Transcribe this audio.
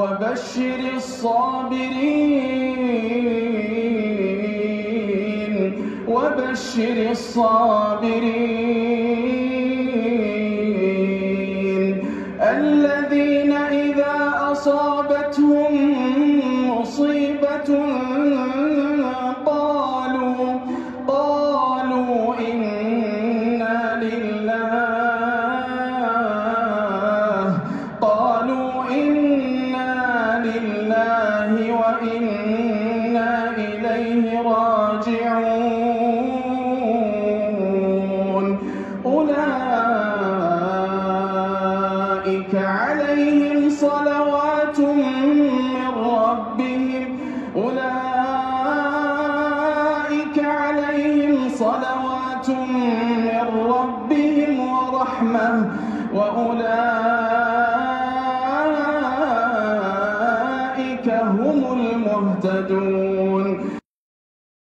وبشر الصابرين وبشر الصابرين الذين إذا أصابتهم مصيبة قالوا إنا لله وإنا إليه راجعون أولئك عليهم صلوات من ربهم ورحمة وأولئك هم المهتدون.